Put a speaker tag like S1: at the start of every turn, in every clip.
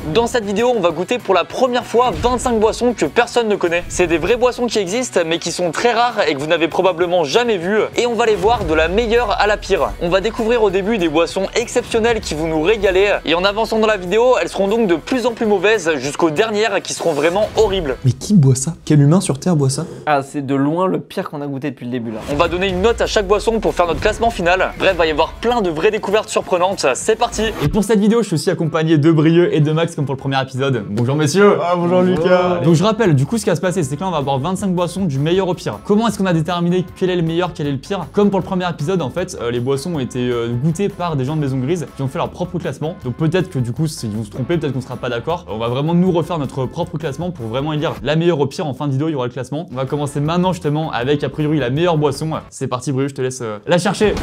S1: Dans cette vidéo, on va goûter pour la première fois 25 boissons que personne ne connaît. C'est des vraies boissons qui existent mais qui sont très rares et que vous n'avez probablement jamais vues. Et on va les voir de la meilleure à la pire. On va découvrir au début des boissons exceptionnelles qui vont nous régaler. Et en avançant dans la vidéo, elles seront donc de plus en plus mauvaises jusqu'aux dernières qui seront vraiment horribles.
S2: Mais qui boit ça? Quel humain sur Terre boit ça?
S3: Ah, c'est de loin le pire qu'on a goûté depuis le début là.
S1: On va donner une note à chaque boisson pour faire notre classement final. Bref, va y avoir plein de vraies découvertes surprenantes. C'est parti.
S4: Et pour cette vidéo, je suis aussi accompagné de Brieux et de Max comme pour le premier épisode. Bonjour messieurs.
S2: Ah bonjour Lucas.
S4: Donc je rappelle, du coup ce qui va se passer, c'est que là on va avoir 25 boissons du meilleur au pire. Comment est-ce qu'on a déterminé quel est le meilleur, quel est le pire? Comme pour le premier épisode, en fait, les boissons ont été goûtées par des gens de Maison Grise qui ont fait leur propre classement. Donc peut-être que du coup, ils vont se tromper, peut-être qu'on sera pas d'accord. On va vraiment nous refaire notre propre classement pour vraiment élire la meilleure au pire. En fin de vidéo, il y aura le classement. On va commencer maintenant justement avec a priori la meilleure boisson. C'est parti Brieux, je te laisse la chercher.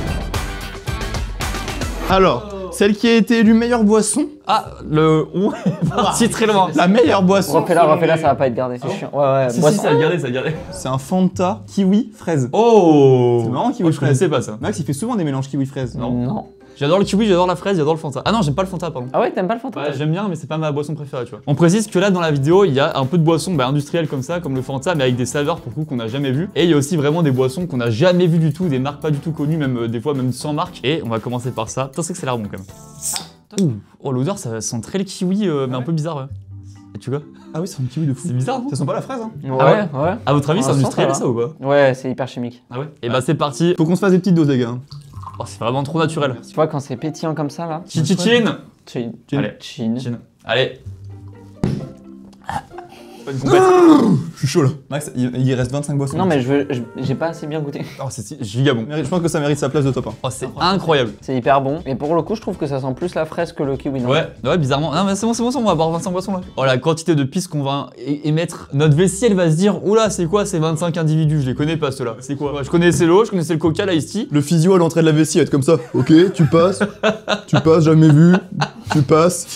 S2: Alors, celle qui a été élue meilleure boisson.
S4: Ah, on est parti très loin.
S2: La meilleure boisson.
S3: Refais-la, ça va pas être gardé, c'est chiant. Ouais,
S4: Si,
S3: boisson.
S4: ça a gardé, ça a gardé.
S2: C'est un Fanta kiwi fraise.
S4: Oh,
S2: C'est marrant kiwi
S4: je
S2: fraise.
S4: connaissais pas ça.
S2: Max il fait souvent des mélanges kiwi fraise.
S3: Non.
S4: J'adore le kiwi, j'adore la fraise, j'adore le Fanta. Ah non, j'aime pas le Fanta, pardon.
S3: Ah ouais, t'aimes pas le Fanta?
S4: Ouais, j'aime bien, mais c'est pas ma boisson préférée, tu vois. On précise que là, dans la vidéo, il y a un peu de boissons industrielles comme ça, comme le Fanta, mais avec des saveurs pour coup qu'on n'a jamais vu. Et il y a aussi vraiment des boissons qu'on n'a jamais vu du tout, des marques pas du tout connues, même des fois même sans marque. Et on va commencer par ça. Putain, c'est que ça a l'air bon quand même. Ouh. Oh, l'odeur, ça sent très le kiwi, mais un peu bizarre. Ouais. Et tu vois?
S2: Ah oui, c'est un kiwi de fou.
S4: C'est bizarre, non?
S2: Ça sent pas la fraise hein.
S3: Ouais.
S4: À votre avis,
S3: On
S4: c'est
S3: sent,
S4: industriel
S3: ça
S4: ça ou pas?
S3: Ouais, c'est hyper chimique.
S4: Ah ouais? Et bah, c'est parti.
S2: Faut qu'on se fasse des petites doses les gars.
S4: Oh, c'est vraiment trop naturel.
S3: Tu vois, quand c'est pétillant comme ça là.
S4: Chin.
S3: Chin.
S4: Allez.
S3: Chin.
S4: Allez. Pas une compète.
S2: Je suis chaud là. Max, il reste 25 boissons.
S3: Non, mais j'ai pas assez bien goûté.
S4: Oh, c'est giga bon.
S2: Je pense que ça mérite sa place de top 1.
S4: Oh, c'est incroyable.
S3: C'est hyper bon. Et pour le coup, je trouve que ça sent plus la fraise que le kiwi. Non
S4: Ouais, bizarrement. Non, mais c'est bon, on va boire 25 boissons là. Oh, la quantité de pisse qu'on va émettre. Notre vessie, elle va se dire, oula, c'est quoi ces 25 individus? Je les connais pas ceux-là. C'est quoi? Je connaissais l'eau, je connaissais le coca, l'ice tea.
S2: Le physio à l'entrée de la vessie, être comme ça. Ok, tu passes, jamais vu, tu passes.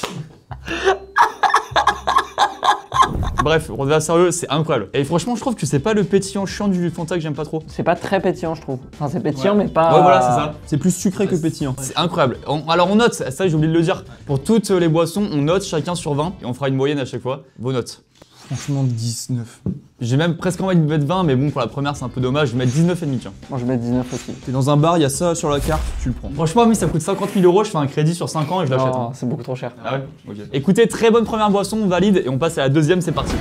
S4: Bref, on devient sérieux, c'est incroyable. Et franchement, je trouve que c'est pas le pétillant chiant du Fanta que j'aime pas trop.
S3: C'est pas très pétillant, je trouve. Enfin, c'est pétillant, mais pas.
S4: Ouais, voilà, c'est ça.
S2: C'est plus sucré que pétillant.
S4: C'est incroyable. Alors on note, ça j'ai oublié de le dire. Pour toutes les boissons, on note chacun sur 20 et on fera une moyenne à chaque fois. Vos notes.
S2: Franchement, 19.
S4: J'ai même presque envie de mettre 20, mais bon, pour la première, c'est un peu dommage. Je vais mettre 19,5 tiens.
S3: Moi, je mets 19 aussi.
S2: T'es dans un bar, il y a ça sur la carte, tu le prends.
S4: Franchement, mais ça coûte 50 000 €, je fais un crédit sur 5 ans et je l'achète.
S3: Non, c'est beaucoup trop cher.
S4: Ah ouais? Ok. Écoutez, très bonne première boisson, on valide et on passe à la deuxième, c'est parti.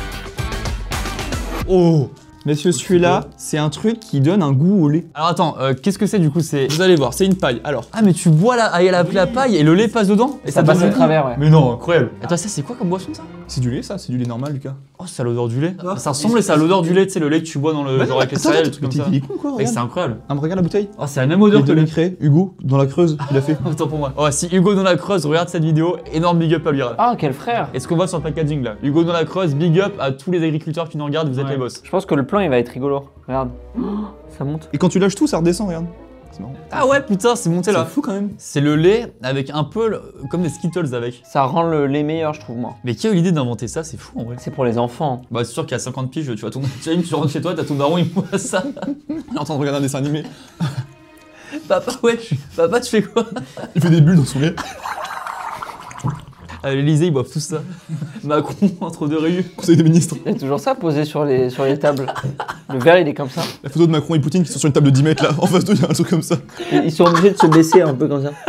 S4: Oh!
S2: Messieurs, celui-là, c'est un truc qui donne un goût au lait.
S4: Alors attends, qu'est-ce que c'est du coup? C'est.
S2: Vous allez voir, c'est une paille. Alors,
S4: Ah, mais tu bois la paille et le lait passe dedans? Et
S3: Ça passe
S4: donne
S3: à
S4: le goût.
S3: travers, ouais.
S4: Mais non, incroyable. Attends, ça c'est quoi comme boisson ça?
S2: c'est du lait ça? C'est du lait normal, Lucas.
S4: Oh, ça a l'odeur du lait. Ça ressemble et ça a l'odeur du lait, tu sais, le lait que tu bois dans le genre avec les céréales, des trucs comme ça.
S2: Il est con quoi,
S4: Mec,
S2: regarde.
S4: c'est incroyable.
S2: Ah, mais regarde la bouteille.
S4: Oh, c'est la même odeur
S2: Les
S4: que le lait.
S2: demi-cré, Hugo, dans la Creuse, il a fait.
S4: Autant pour moi. Oh, si Hugo dans la Creuse regarde cette vidéo, énorme big up à lui.
S3: Ah, quel frère!
S4: Est-ce qu'on voit sur le packaging là? Hugo dans la Creuse, big up à tous les agriculteurs qui nous regardent, vous êtes les boss.
S3: Je pense que le plan il va être rigolo. Regarde. Oh, ça monte.
S2: Et quand tu lâches tout, ça redescend, regarde. C'est marrant.
S4: Ah ouais, putain, c'est monté là.
S2: C'est fou quand même.
S4: C'est le lait avec un peu comme des Skittles avec.
S3: Ça rend le lait meilleur, je trouve, moi.
S4: Mais qui a eu l'idée d'inventer ça? C'est fou en vrai.
S3: C'est pour les enfants.
S4: Bah, c'est sûr qu'à 50 piges, tu vas tourner. Tu rentres chez toi, t'as ton daron, il voit ça.
S2: Il est en train de regarder un dessin animé.
S4: Papa, ouais, papa, tu fais quoi?
S2: Il fait des bulles dans son lait.
S4: À l'Elysée, ils boivent tout ça. Macron entre deux réus.
S2: Conseil des ministres.
S3: Il y a toujours ça posé sur les tables. Le verre, il est comme ça.
S2: La photo de Macron et Poutine qui sont sur une table de 10 mètres là. En face d'eux, il y a un truc comme ça.
S3: Ils sont obligés de se baisser un peu comme ça.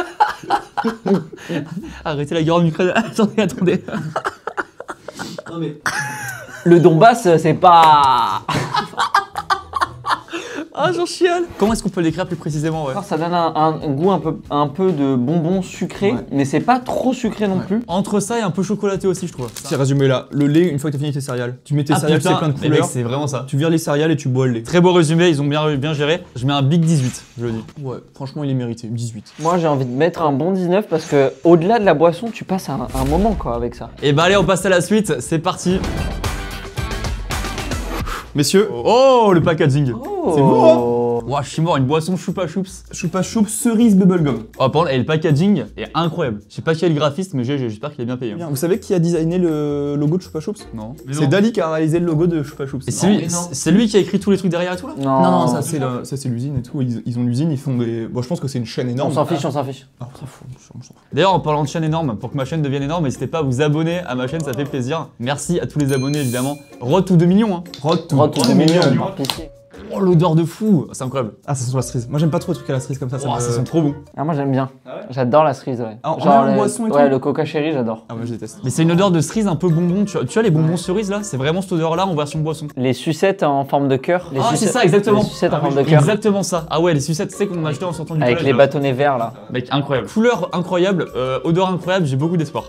S4: Arrêtez la guerre en Ukraine. Attendez.
S2: Non mais.
S3: Le Donbass, c'est pas.
S4: Ah, j'en chiale. Comment est-ce qu'on peut l'écrire plus précisément, ouais?
S3: Ça donne un goût un peu de bonbon sucré,
S2: Ouais.
S3: mais c'est pas trop sucré non plus.
S4: Entre ça et un peu chocolaté aussi, je trouve.
S2: C'est résumé là. Le lait, une fois que t'as fini tes céréales, tu mets tes céréales, c'est plein de
S4: mais mec,
S2: couleurs.
S4: c'est vraiment ça.
S2: Tu vires les céréales et tu bois le lait.
S4: Très beau résumé, ils ont bien géré. Je mets un big 18, je le dis.
S2: Ouais, franchement, il est mérité. 18.
S3: Moi, j'ai envie de mettre un bon 19 parce que au-delà de la boisson, tu passes un moment quoi avec ça.
S4: Et bah allez, on passe à la suite, c'est parti.
S2: Messieurs,
S4: Oh, le packaging.
S3: Oh.
S2: C'est beau,
S4: Ouah, je suis mort, une boisson choupa choups.
S2: Choupa choups cerise bubblegum.
S4: Oh, par contre, et le packaging est incroyable. Je sais pas qui est le graphiste, mais j'espère qu'il est bien payé.
S2: Bien. Vous savez qui a designé le logo de Choupa choups?
S4: Non.
S2: C'est Dali qui a réalisé le logo de Choupa choups.
S4: Et c'est lui qui a écrit tous les trucs derrière et tout là?
S3: Non,
S2: ça c'est l'usine et tout. Ils ont l'usine, ils font des. Bon, je pense que c'est une chaîne énorme.
S3: on s'en fiche, on s'en fiche.
S2: Ah, on s'en fout, on s'en fout.
S4: D'ailleurs, en parlant de chaîne énorme, pour que ma chaîne devienne énorme, n'hésitez pas à vous abonner à ma chaîne, ça fait plaisir. Merci à tous les abonnés évidemment. Road to 2 millions hein.
S2: Road to
S3: Road to 2 millions, par pitié.
S4: Oh l'odeur de fou, c'est incroyable.
S2: Ah, ça sent la cerise. Moi j'aime pas trop les trucs à la cerise comme ça.
S4: Oh, ça sent trop bon.
S3: Ah, moi j'aime bien. J'adore la cerise, ouais.
S2: Ah, en boisson et tout.
S3: Ouais, le coca cherry, j'adore.
S2: Ah, moi je déteste.
S4: Mais c'est une odeur de cerise un peu bonbon. Tu vois les bonbons cerises là? C'est vraiment cette odeur là en version boisson.
S3: Les sucettes en forme de cœur. Les
S4: Ah, c'est
S3: sucettes-
S4: ça, exactement.
S3: Les sucettes en forme de cœur.
S4: Exactement ça. Ah ouais, les sucettes, tu sais qu'on achetait en sortant du
S3: Avec
S4: collège,
S3: les
S4: là.
S3: bâtonnets verts là.
S4: Mec, incroyable. Couleur incroyable, odeur incroyable, j'ai beaucoup d'espoir.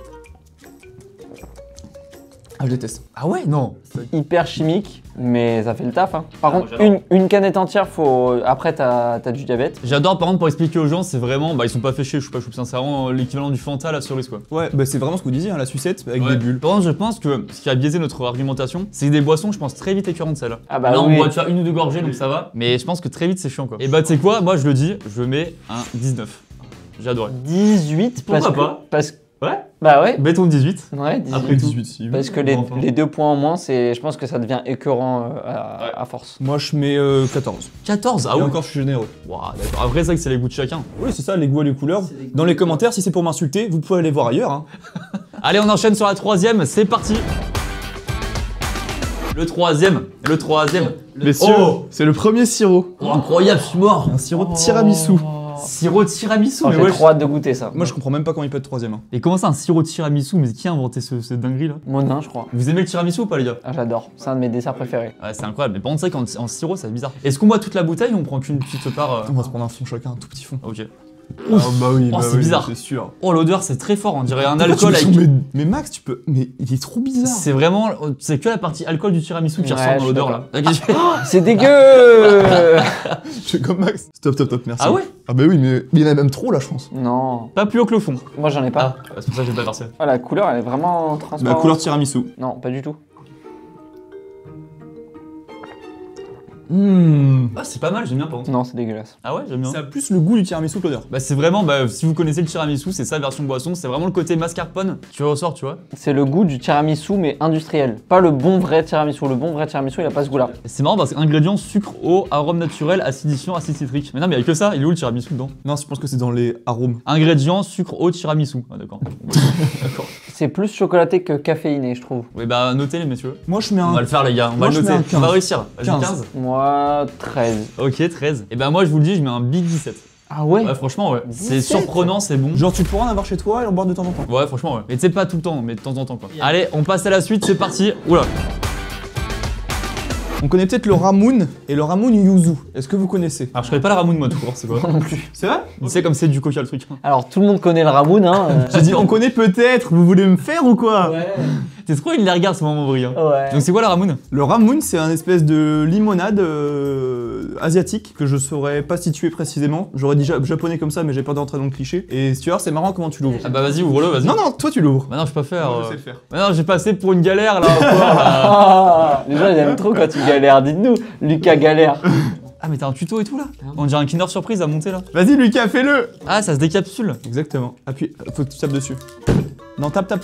S2: Ah, je déteste.
S4: Ah ouais? Non.
S3: Hyper chimique, mais ça fait le taf. Hein. Par
S4: Ah,
S3: contre,
S4: moi,
S3: une canette entière, faut. Après, t'as du diabète.
S4: J'adore par contre pour expliquer aux gens, c'est vraiment, bah ils sont pas fait chier, je suis pas choupe, c'est vraiment l'équivalent du Fanta à la cerise quoi.
S2: Ouais, bah c'est vraiment ce que vous disiez, hein, la sucette avec des bulles.
S4: Par contre, je pense que ce qui a biaisé notre argumentation, c'est des boissons, je pense, très vite écœurantes celles-là.
S3: Ah bah
S4: Là, on
S3: oui.
S4: boit tu vois, une ou deux gorgées donc ça va, mais je pense que très vite c'est chiant quoi. Et bah tu sais quoi, moi je le dis, je mets un 19. J'ai adoré.
S3: 18 parce
S4: Pourquoi
S3: que.
S4: pas
S3: Parce que.
S4: Ouais.
S3: Bah ouais.
S4: Mettons 18.
S3: Ouais, 18.
S4: Après tout.
S2: 18, si.
S3: Parce que
S4: Enfin.
S3: les 2 points en moins, je pense que ça devient écœurant à force.
S2: Moi je mets 14.
S4: 14, ah
S2: Et
S4: ouais.
S2: encore, je suis généreux.
S4: Ouah, d'accord. Après, c'est vrai que c'est les goûts de chacun.
S2: Oui, c'est ça, les goûts et les couleurs. Dans les commentaires, si c'est pour m'insulter, vous pouvez aller voir ailleurs. Hein.
S4: Allez, on enchaîne sur la troisième, c'est parti. Le troisième.
S2: Messieurs,
S4: Oh,
S2: c'est le premier sirop.
S4: oh, incroyable, je suis mort.
S2: Un sirop de tiramisu.
S4: Sirop de tiramisu,
S3: Oh,
S4: mais
S3: j'ai
S4: ouais.
S3: trop hâte de goûter ça.
S2: Moi je comprends même pas comment il peut être troisième. Hein.
S4: Et comment ça, un sirop de tiramisu? Mais qui a inventé cette dinguerie là?
S3: Monin, je crois.
S4: Vous aimez le tiramisu ou pas, les gars?
S3: Ah, j'adore. C'est un de mes desserts préférés.
S4: Ouais, c'est incroyable. Mais par contre, c'est vrai qu'en sirop, c'est bizarre. Est-ce qu'on boit toute la bouteille ou on prend qu'une petite part
S2: On va se prendre un fond chacun, un tout petit fond.
S4: Ok.
S2: Ah bah oui,
S4: Oh, c'est bizarre.
S2: c'est sûr.
S4: Oh, l'odeur, c'est très fort. On dirait un
S2: Pourquoi tu
S4: alcool
S2: me
S4: avec.
S2: sens- mais Max, tu peux. Mais il est trop bizarre.
S4: C'est vraiment. C'est que la partie alcool du tiramisu qui
S3: Ouais,
S4: ressort
S3: je
S4: dans
S3: suis
S4: l'odeur là.
S3: C'est dégueu.
S2: Je suis comme Max. Stop, merci.
S4: Ah ouais?
S2: Ah bah oui, mais il y en a même trop là, je pense.
S3: Non.
S4: Pas plus haut que le fond.
S3: Moi, j'en ai pas.
S4: Ah, c'est pour ça que j'ai pas versé.
S3: Ah, la couleur, elle est vraiment
S2: La
S3: transparente.
S2: couleur tiramisu.
S3: Non, pas du tout.
S4: Ah, c'est pas mal, j'aime bien par contre.
S3: Non, c'est dégueulasse.
S4: Ah ouais, j'aime bien.
S2: Ça a plus le goût du tiramisu que l'odeur.
S4: Bah c'est vraiment, bah si vous connaissez le tiramisu, c'est ça version boisson, c'est vraiment le côté mascarpone qui ressort, tu vois.
S3: C'est le goût du tiramisu, mais industriel. Pas le bon vrai tiramisu. Le bon vrai tiramisu, il a pas ce goût-là.
S4: Et c'est marrant parce que ingrédients sucre, eau, arôme naturel, acidifiant, acide citrique. Mais non, mais il y a que ça, il est où le tiramisu dedans?
S2: Non, je pense que c'est dans les arômes.
S4: Ingrédients, sucre, eau, tiramisu. Ah d'accord. D'accord.
S3: C'est plus chocolaté que caféiné, je trouve.
S4: Oui bah notez les messieurs.
S2: Moi je mets
S4: On
S2: un.
S4: va le faire les gars, on va
S2: Moi,
S4: le
S2: je mets
S4: noter.
S2: un
S4: On va
S2: 15.
S4: réussir. Vas-y,
S2: 15.
S4: 15.
S3: Moi, 13.
S4: Ok, 13. Et bah moi je vous le dis, je mets un big 17.
S3: Ah ouais,
S4: Ouais franchement ouais. C'est
S3: 17.
S4: surprenant, c'est bon.
S2: Genre tu pourras en avoir chez toi et en boire de temps en temps.
S4: Ouais franchement ouais. Mais tu sais pas tout le temps, mais de temps en temps quoi. Allez, on passe à la suite, c'est parti. Oula.
S2: On connaît peut-être le Ramoun et le Ramoun Yuzu. Est-ce que vous connaissez?
S4: Alors je connais pas la Ramoun moi tout court, c'est quoi?
S3: non plus.
S2: C'est vrai?
S4: Tu sais comme c'est du coca le truc.
S3: Alors, tout le monde connaît le Ramoun, hein.
S2: J'ai dit on connaît peut-être, vous voulez me faire ou quoi?
S3: Ouais.
S4: T'es trop une les regarde ce moment brillant.
S3: Ouais.
S4: Donc c'est quoi la Ramoun?
S2: Le Ramoun, c'est un espèce de limonade asiatique que je saurais pas situer précisément. J'aurais dit japonais comme ça, mais j'ai peur d'entrer dans le cliché. Et si tu vois, c'est marrant comment tu l'ouvres.
S4: Ah bah vas-y, ouvre-le, vas-y.
S2: Non, non, toi tu l'ouvres.
S4: Bah non, je peux pas faire.
S2: Je sais le faire.
S4: Bah non, j'ai passé pour une galère là encore là.
S3: Ah, les gens, ils aiment trop quand tu galères. Dites-nous, Lucas galère.
S4: Ah mais t'as un tuto et tout là? On dirait un Kinder Surprise à monter là.
S2: Vas-y Lucas, fais-le.
S4: Ah ça se décapsule.
S2: Exactement. Appuie, faut que tu tapes dessus. Non, tape.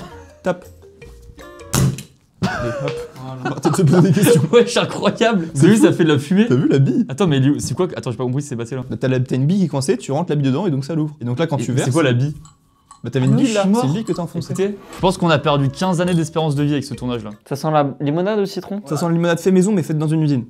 S2: Et hop. Arrête de te poser des questions.
S4: Wesh, incroyable.
S2: C'est
S4: C'est lui,
S2: fou.
S4: ça fait de la fumée.
S2: T'as vu la bille?
S4: Attends, mais c'est quoi? Attends, j'ai pas compris si c'est passé là.
S2: Bah, t'as une bille qui est coincée, tu rentres la bille dedans et donc ça l'ouvre. Et donc là, quand tu verses.
S4: C'est quoi la bille?
S2: Bah t'avais
S4: Ah
S2: une
S4: oui,
S2: bille
S4: je
S2: là,
S4: suis mort.
S2: c'est une bille que t'as enfoncée.
S4: Écoutez, je pense qu'on a perdu 15 années d'espérance de vie avec ce tournage là.
S3: Ça sent la limonade au citron?
S2: Ça sent la limonade fait maison mais faite dans une usine.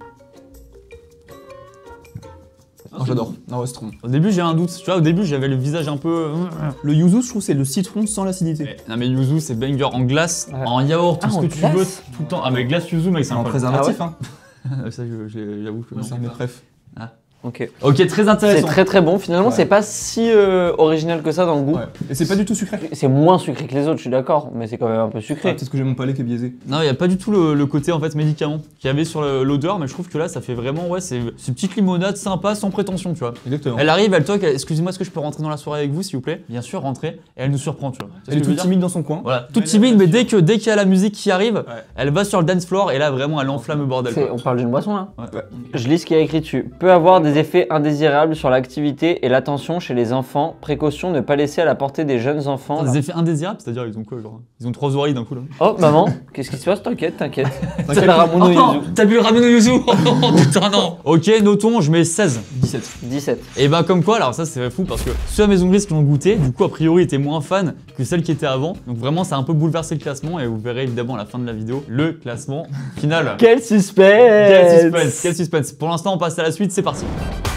S2: Oh, j'adore. Non, ouais, c'est trop bon.
S4: Au début, j'ai un doute. Tu vois, au début, j'avais le visage un peu.
S2: Le yuzu, je trouve, c'est le citron sans l'acidité.
S4: Non, mais yuzu, c'est banger en glace,
S3: Ouais.
S4: en yaourt, tout
S3: Ah,
S4: ce
S3: en
S4: que tu
S3: glace
S4: veux, tout le temps. Ah, mais glace yuzu, mec, c'est
S2: En
S4: incroyable.
S2: préservatif, hein.
S4: Ça, j'avoue que non.
S2: C'est un de mes préf.
S3: Ok.
S4: Ok, très
S3: C'est
S4: intéressant.
S3: très très bon. Finalement,
S2: Ouais.
S3: c'est pas si original que ça dans le goût.
S2: Ouais. Et c'est pas du tout sucré.
S3: C'est moins sucré que les autres, je suis d'accord, mais c'est quand même un peu
S2: Ah,
S3: sucré.
S2: peut-être que j'ai mon palais qui est biaisé.
S4: Non, il n'y a pas du tout le côté en fait médicament qu'il y avait sur l'odeur, mais je trouve que là ça fait vraiment, ouais, c'est une petite limonade sympa sans prétention, tu vois.
S2: Exactement.
S4: Elle arrive, elle toque, excusez-moi, est-ce que je peux rentrer dans la soirée avec vous s'il vous plaît? Bien sûr, rentrez, et elle nous surprend, tu vois. Tu vois ce
S2: Elle est
S4: que je veux
S2: toute
S4: dire
S2: timide dans son coin.
S4: Voilà, toute timide, mais dès qu'il y a la musique qui arrive,
S2: Ouais.
S4: elle va sur le dance floor et là vraiment elle enflamme le bordel.
S3: C'est-
S4: quoi.
S3: On parle d'une boisson là.
S4: Ouais.
S2: Ouais.
S3: Je lis ce qu'il y a écrit dessus. Peut avoir des effets indésirables sur l'activité et l'attention chez les enfants. Précaution, ne pas laisser à la portée des jeunes enfants.
S4: Des effets indésirables, c'est-à-dire ils ont quoi genre? Ils ont 3 oreilles d'un coup là.
S3: Oh, maman, qu'est-ce qui se passe? T'inquiète. C'est la Ramon
S1: Oh,
S3: Yuzu.
S1: t'as vu le ramen au yuzu? Oh putain, non.
S4: Ok, notons, je mets 16.
S2: 17.
S3: 17.
S4: Et bah comme quoi, alors ça c'est fou parce que ceux à Maison Grise qui l'ont goûté, du coup a priori étaient moins fans que celles qui étaient avant. Donc vraiment ça a un peu bouleversé le classement et vous verrez évidemment à la fin de la vidéo le classement final.
S3: Quel suspense!
S4: Quel suspense. Pour l'instant on passe à la suite, c'est parti.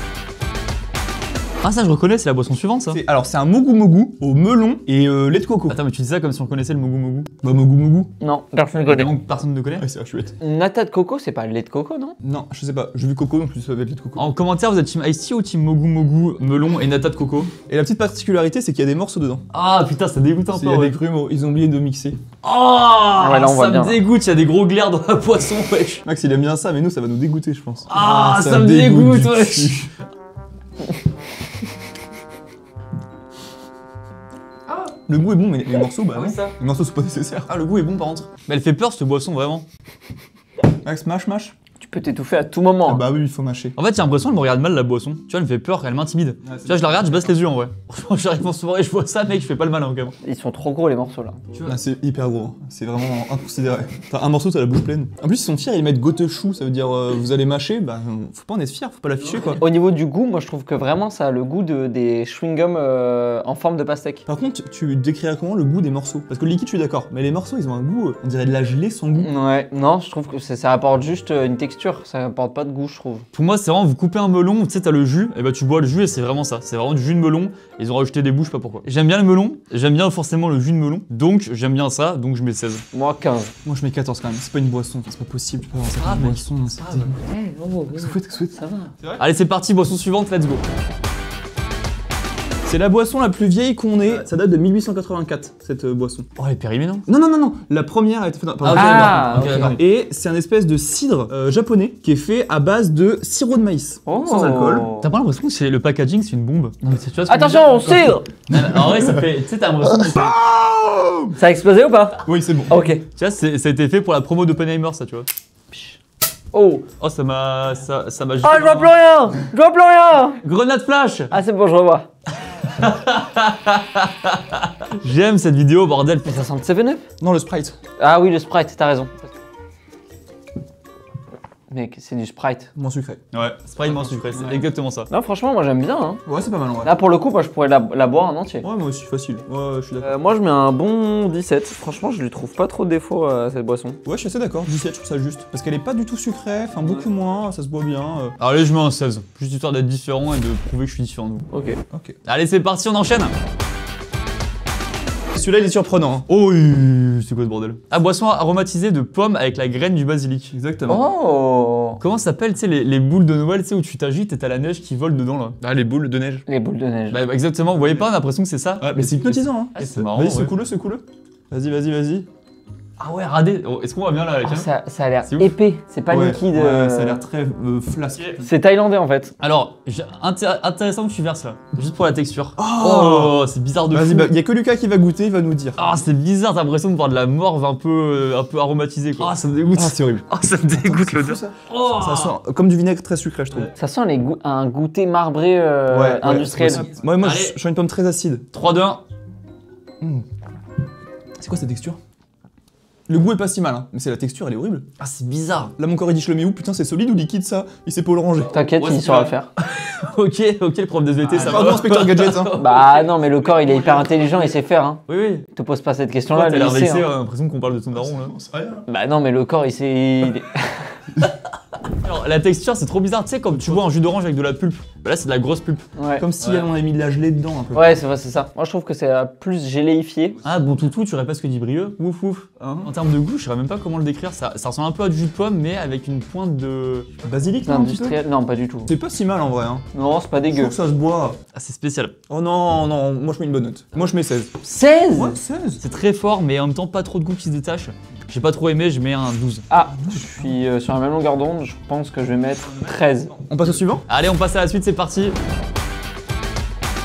S4: Ah ça je reconnais, c'est la boisson suivante ça.
S2: Alors c'est un mogu mogu au melon et lait de coco.
S4: Attends mais tu dis ça comme si on connaissait le mogu mogu.
S2: Bah mogu mogu.
S3: Non, personne ne connaît.
S4: Donc personne ne connaît.
S2: Ouais, c'est chouette.
S3: Nata de coco, c'est pas le lait de coco, non?
S2: Non, je sais pas. J'ai vu coco donc ça va être lait de coco.
S4: En commentaire vous êtes team Ice Tea ou team mogu mogu, melon et nata de coco?
S2: Et la petite particularité c'est qu'il y a des morceaux dedans.
S4: Ah putain ça dégoûte un
S2: Il
S4: peu.
S2: y a
S4: Ouais.
S2: des grumeaux, ils ont oublié de mixer.
S4: Oh
S3: Ouais, là, on voit
S4: ça
S3: bien,
S4: me
S3: là.
S4: dégoûte, il y a des gros glaires dans la poisson wesh.
S2: Max il aime bien ça mais nous ça va nous dégoûter je pense.
S4: Ah ça me dégoûte
S2: du
S4: wesh.
S2: cul. Le goût est bon mais les morceaux bah
S3: Ah oui,
S2: non.
S3: ça.
S2: Les morceaux sont pas nécessaires.
S4: Ah le goût est bon par contre. Mais elle fait peur cette boisson vraiment.
S2: Max mâche.
S3: Tu peux t'étouffer à tout moment.
S2: Ah bah oui il faut mâcher.
S4: En fait, j'ai l'impression qu'elle me regarde mal la boisson. Tu vois, elle me fait peur, elle m'intimide. Tu vois, je la regarde, je baisse les yeux en vrai. Franchement, j'arrive en soirée, je vois ça, mec, je fais pas le malin quand même.
S3: Ils sont trop gros les morceaux là.
S2: Ah, c'est hyper gros, hein. C'est vraiment inconsidéré. T'as un morceau, t'as la bouche pleine. En plus, ils sont fiers, ils mettent gote chou, ça veut dire vous allez mâcher, bah faut pas en être fier, faut pas l'afficher quoi.
S3: Au niveau du goût, moi je trouve que vraiment ça a le goût des chewing-gum en forme de pastèque.
S2: Par contre, tu décrirais comment le goût des morceaux? Parce que le liquide, je suis d'accord, mais les morceaux, ils ont un goût, on dirait de la gelée sans goût.
S3: Ouais, non, je trouve que ça apporte juste une texture, ça apporte pas de goût, je trouve.
S4: Pour moi, c'est vraiment, vous coupez un melon, tu sais, t'as le jus, et bah tu bois le jus et c'est vraiment ça. C'est vraiment du jus de melon. Ils ont rajouté des bouts, je sais pas pourquoi. J'aime bien le melon, j'aime bien forcément le jus de melon, donc j'aime bien ça, donc je mets 16.
S3: Moi 15.
S2: Moi, je mets 14 quand même, c'est pas une boisson, c'est pas possible, tu peux avoir ça
S4: Ah,
S2: comme
S4: mais-
S2: boisson, c'est souhaite.
S3: Ça va.
S4: Allez, c'est parti, boisson suivante, let's go.
S2: C'est la boisson la plus vieille qu'on ait, ça date de 1884, cette boisson.
S4: Oh, elle est périmée, non?
S2: Non, la première a été faite dans... pardon.
S3: Ah,
S4: ok, d'accord.
S2: Et c'est un espèce de cidre japonais qui est fait à base de sirop de maïs,
S3: Oh.
S2: sans alcool.
S4: T'as pas l'impression que le packaging c'est une bombe? Non, mais tu vois ce que
S3: Attention,
S4: je veux
S3: on cidre.
S4: dire En vrai, ça fait. Tu sais, t'as l'impression que c'est.
S3: Ça a explosé ou pas?
S2: Oui, c'est bon.
S3: Ok.
S4: Tu vois, ça a été fait pour la promo d'Oppenheimer, ça, tu vois.
S3: Oh.
S4: Oh, ça m'a. Ça m'a
S3: Ah, je vois plus rien. Je vois plus rien.
S4: Grenade flash!
S3: Ah, c'est bon, je revois.
S4: J'aime cette vidéo, bordel.
S3: Mais ça sent le 7-Up.
S2: Non, le Sprite.
S3: Ah oui, le Sprite, t'as raison. Mec, c'est du Sprite.
S2: Moins sucré.
S4: Ouais, Sprite moins sucré, c'est
S2: Ouais.
S4: exactement ça.
S3: Non, franchement, moi j'aime bien. Hein.
S2: Ouais, c'est pas mal en vrai.
S3: Là, pour le coup, moi je pourrais la boire en entier.
S2: Ouais, moi aussi, facile. Ouais, je suis d'accord.
S3: Moi, je mets un bon 17. Franchement, je lui trouve pas trop de défauts à cette boisson.
S2: Ouais, je suis assez d'accord. 17, je trouve ça juste. Parce qu'elle est pas du tout sucrée, enfin beaucoup moins, ça se boit bien.
S4: Alors, allez, je mets un 16. Juste histoire d'être différent et de prouver que je suis différent de vous.
S3: Ok.
S2: Ok.
S4: Allez, c'est parti, on enchaîne!
S2: Celui-là, il est surprenant. Hein.
S4: Oh, c'est quoi ce bordel? Ah, boisson aromatisée de pomme avec la graine du basilic.
S2: Exactement.
S3: Oh.
S4: Comment ça s'appelle, tu sais, les boules de Noël, tu sais, où tu t'agites et t'as la neige qui vole dedans, là?
S2: Ah, les boules de neige.
S3: Les boules de neige.
S4: Bah, exactement, vous voyez pas, on a l'impression que c'est ça?
S2: Ouais, mais c'est hypnotisant, hein.
S4: Ah, c'est marrant.
S2: Vas-y,
S4: ouais.
S2: secoue-le, secoue-le. Vas-y.
S4: Ah ouais, radé. Oh, est-ce qu'on va bien là, avec
S3: Oh, ça a l'air
S4: C'est ouf.
S3: épais. C'est pas
S2: Ouais,
S3: liquide.
S2: Ouais, ça a l'air très flasque.
S3: C'est thaïlandais en fait.
S4: Alors, intéressant que tu verses là, juste pour la texture. Oh, c'est bizarre de
S2: Vas-y,
S4: fou.
S2: bah, y a que Lucas qui va goûter, il va nous dire.
S4: Ah, c'est bizarre, t'as l'impression de voir de la morve un peu aromatisée quoi. Ah, ça me dégoûte.
S2: Ah, c'est horrible.
S4: Ah, ça me dégoûte
S2: C'est
S4: l'odeur.
S2: fou, ça.
S4: Oh.
S2: Ça sent comme du vinaigre très sucré, je trouve.
S3: Ça sent un goûter marbré industriel.
S2: Ouais, moi,
S4: Allez.
S2: je suis une pomme très acide.
S4: 3, 2, 1.
S2: C'est quoi cette texture? Le goût est pas si mal, hein, mais c'est la texture, elle est horrible.
S4: Ah, c'est bizarre.
S2: Là, mon corps il dit je le mets où? Putain, c'est solide ou liquide ça? Il sait pas le ranger.
S3: T'inquiète,
S4: Ouais,
S3: il
S4: c'est
S3: saura
S4: vrai.
S3: le faire.
S4: ok, le prof de SVT, ça
S2: Pardon,
S4: va.
S2: inspecteur Gadget, hein.
S3: Bah non, mais le corps il est hyper intelligent, il sait faire. Hein.
S4: Oui.
S3: Te pose pas cette
S4: Toi,
S3: question-là,
S4: t'as
S3: le
S4: l'air
S3: lycée.
S4: vexé,
S3: Hein.
S4: l'impression qu'on parle de ton daron là.
S3: Bah non, mais le corps il sait.
S4: Alors, la texture, c'est trop bizarre. Tu sais, comme tu bois un jus d'orange avec de la pulpe. Bah là, c'est de la grosse pulpe.
S3: Ouais.
S2: Comme si
S4: Ouais.
S2: on avait mis de la gelée dedans un peu.
S3: Ouais, c'est vrai, c'est ça. Moi je trouve que c'est plus géléifié.
S4: Ah, bon toutou, tu répètes ce que dit Brieux. Ouf, ouf.
S2: Hein
S4: En termes de goût, je saurais même pas comment le décrire. Ça ressemble un peu à du jus de pomme, mais avec une pointe de.
S2: Basilic,
S3: C'est
S2: non, un petit peu.
S3: industriel. Non, pas du tout.
S2: C'est pas si mal en vrai, hein.
S3: Non, c'est pas
S2: Je trouve
S3: dégueu.
S2: que ça se boit.
S4: Ah, c'est spécial.
S2: Oh non, moi je mets une bonne note. Moi je mets 16.
S3: 16
S2: Ouais, 16.
S4: C'est très fort, mais en même temps, pas trop de goût qui se détache. J'ai pas trop aimé, je mets un 12.
S3: Ah, je suis sur la même longueur d'onde, je pense que je vais mettre 13.
S2: On passe au suivant?
S4: Allez, on passe à la suite, c'est parti.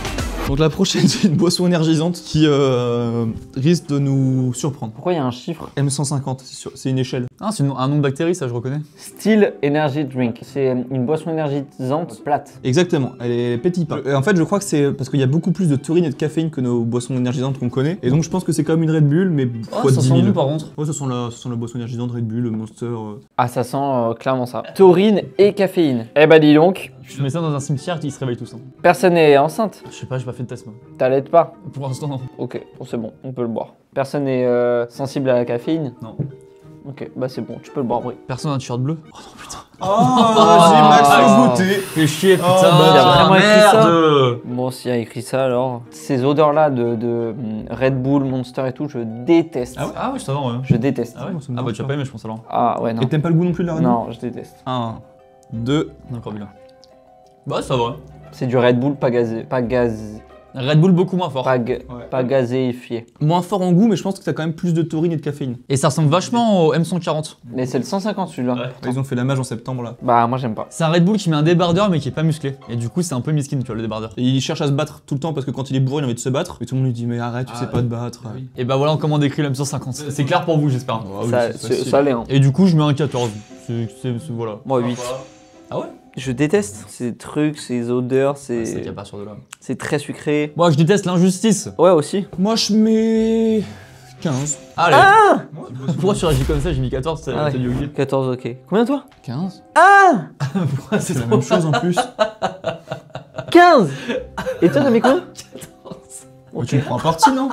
S2: Donc la prochaine, c'est une boisson énergisante qui risque de nous surprendre.
S3: Pourquoi il y a un chiffre?
S2: M150, c'est une échelle.
S4: Ah, c'est un nom de bactérie, ça je reconnais.
S3: Steel Energy Drink. C'est une boisson énergisante plate.
S2: Exactement, elle est pétille pas. Et en fait, je crois que c'est parce qu'il y a beaucoup plus de taurine et de caféine que nos boissons énergisantes qu'on connaît. Et donc, je pense que c'est comme une Red Bull, mais fois
S4: ça
S2: 10
S4: sent
S2: 000.
S4: bon par contre.
S2: Ouais, ça sent la boisson énergisante Red Bull, Monster.
S3: Ah, ça sent clairement ça. Taurine et caféine. Eh bah dis donc,
S4: Je mets ça dans un cimetière, ils se réveillent tous. Hein.
S3: personne n'est enceinte.
S4: Je sais pas, j'ai pas fait de test moi.
S3: T'allaites pas.
S4: Pour l'instant, non.
S3: Ok, bon, c'est bon, on peut le boire. Personne n'est sensible à la caféine.
S4: Non.
S3: Ok, bah c'est bon, tu peux le boire, oui.
S4: Personne a un t-shirt bleu. Oh non, putain.
S2: vas-y, Max, faut goûter.
S4: Fais chier, putain.
S3: bah, il y a vraiment écrit ça.
S4: merde.
S3: Bon, s'il y a écrit ça, alors... Ces odeurs-là de Red Bull, Monster et tout, je déteste.
S4: Ah ouais, ça va, ouais.
S3: Je déteste.
S4: Ah ouais,
S2: Ça me
S4: ah bah
S2: dérange
S4: tu as
S2: pas.
S4: pas aimé, je pense alors.
S3: Ah ouais, non.
S2: Et t'aimes pas le goût non plus de la Red Bull?
S3: Non, je déteste.
S2: 1, 2.
S4: D'accord, bien. Bah ça va.
S3: C'est du Red Bull pas gazé,
S4: Red Bull beaucoup moins fort.
S3: pas gazéifié.
S2: Moins fort en goût, mais je pense que t'as quand même plus de taurine et de caféine.
S4: Et ça ressemble vachement au M140.
S3: Mais c'est le 150 celui-là.
S4: Ouais.
S2: Ils ont fait la mage en septembre là.
S3: Bah moi j'aime pas.
S4: C'est un Red Bull qui met un débardeur mais qui est pas musclé. Et du coup c'est un peu miskin tu vois le débardeur.
S2: Et il cherche à se battre tout le temps parce que quand il est bourré, il a envie de se battre. Et tout le monde lui dit, mais arrête, tu sais pas te battre.
S4: Et bah voilà comment on décrit le M150. C'est clair pour vous j'espère.
S2: Ah oui,
S3: ça,
S2: c'est facile.
S3: ça l'est hein.
S4: Et du coup je mets un 14. Voilà.
S3: Moi 8.
S4: Ah ouais?
S3: Je déteste ces trucs, ces odeurs,
S4: C'est qu'il y a pas sur de là.
S3: c'est très sucré.
S4: Moi je déteste l'injustice.
S3: Ouais aussi.
S2: Moi, je mets 15.
S4: Allez. Pourquoi tu réagis comme ça? J'ai mis 14,
S3: Ah ouais.
S4: t'as dit ok.
S3: 14 ok. Combien toi?
S2: 15?
S4: Pourquoi c'est
S2: C'est la
S4: trop
S2: même chose en plus.
S3: 15. Et toi t'as mis combien?
S2: Mais tu me prends un parti, non?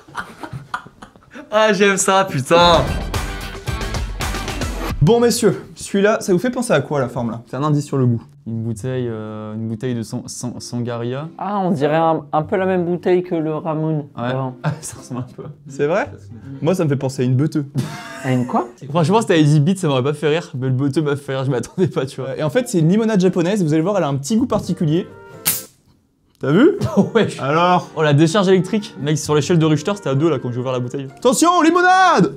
S4: Ah j'aime ça putain.
S2: Bon, messieurs, celui-là, ça vous fait penser à quoi la forme là? C'est un indice sur le goût.
S4: Une bouteille de Sangaria.
S3: Ah on dirait un peu la même bouteille que le Ramoon.
S4: Ouais.
S3: Vraiment.
S4: Ça ressemble un peu.
S2: C'est vrai? Moi, ça me fait penser à une beuteux.
S3: Ah une quoi?
S4: Franchement si t'avais dit bit ça m'aurait pas fait rire. Mais le boteux m'a fait rire, je m'attendais pas tu vois.
S2: Et en fait, c'est une limonade japonaise. Vous allez voir, elle a un petit goût particulier. T'as vu?
S4: Oh ouais.
S2: Alors?
S4: Oh la décharge électrique. Mec sur l'échelle de Richter c'était à 2 là quand j'ai ouvert la bouteille.
S2: Attention, limonade!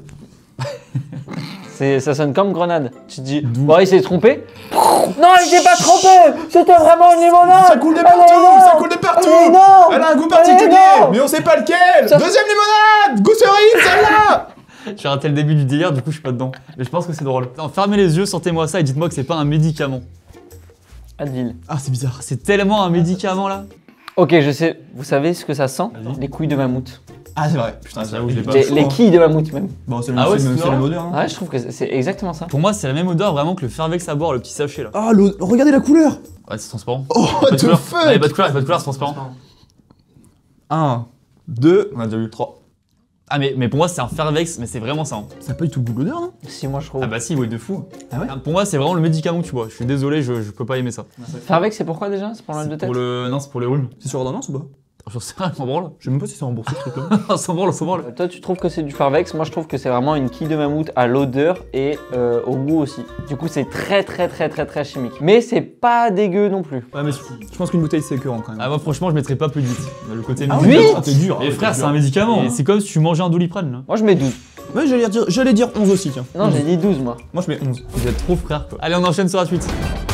S3: Ça sonne comme grenade. Tu te dis, bon il s'est trompé. Non il s'est pas trompé. C'était vraiment une limonade.
S2: Ça coule de
S3: Elle
S2: partout!
S3: est énorme.
S2: Ça coule de partout!
S3: Elle est énorme.
S2: Elle a un goût
S3: Elle est
S2: particulier!
S3: énorme.
S2: Mais on sait pas lequel!
S3: Ça-
S2: Deuxième limonade! Goût cerise, celle-là!
S4: J'ai raté le début du délire du coup je suis pas dedans. Mais je pense que c'est drôle. Non, fermez les yeux, sentez-moi ça et dites-moi que c'est pas un médicament.
S3: Advil.
S2: Ah, c'est bizarre.
S4: C'est tellement un médicament là.
S3: Ok je sais. Vous savez ce que ça sent? Les couilles de mammouth.
S2: Ah, c'est vrai. Putain,
S4: j'avoue, je l'ai pas.
S3: Les quilles de mammouth même.
S2: Bon, c'est
S4: Ah ouais, c'est
S2: la
S4: marrant.
S2: même odeur. Hein.
S3: Ouais je trouve que c'est exactement ça.
S4: Pour moi c'est la même odeur vraiment que le Fervex à boire, le petit sachet là.
S2: Ah, regardez la couleur!
S4: Ouais c'est transparent.
S2: Oh,
S4: Pas de
S2: what the
S4: couleur.
S2: fuck!
S4: Ah, y a pas de couleur, c'est transparent.
S2: 1, 2,
S4: On a déjà eu 3. Ah mais pour moi c'est un Fervex mais c'est vraiment ça. Hein.
S2: ça n'a pas du tout le goût de l'odeur, non?
S3: Si moi je trouve.
S4: Ah bah si, ouais de fou.
S2: Ah ouais?
S4: Pour moi c'est vraiment le médicament que tu bois. Je suis désolé, je peux pas aimer ça.
S3: Fervex c'est pourquoi déjà? C'est pour l'œil de
S4: C'est
S3: tête?
S4: pour le... Non c'est pour les rhumes.
S2: C'est sur ordonnance ou pas?
S4: J'en sais rien, on s'en branle.
S2: Je sais même pas si c'est remboursé ce truc-là.
S4: On s'en branle, on s'en branle.
S3: Toi tu trouves que c'est du Fervex, moi je trouve que c'est vraiment une quille de mammouth à l'odeur et au goût aussi. Du coup c'est très chimique. Mais c'est pas dégueu non plus.
S2: Ouais, mais je pense qu'une bouteille c'est écœurant quand même.
S4: Ah moi franchement je mettrais pas plus de 8. Le côté
S2: Ah
S4: médicament.
S2: oui, ah, t'es dur.
S4: Et frère c'est un médicament. Et c'est comme si tu mangeais un Doliprane là.
S3: Moi je mets 12.
S2: Ouais, j'allais dire 11 aussi, tiens.
S3: Non j'ai dit 12 moi.
S2: Moi je mets 11.
S4: Vous êtes trop frères quoi. Allez on enchaîne sur la suite.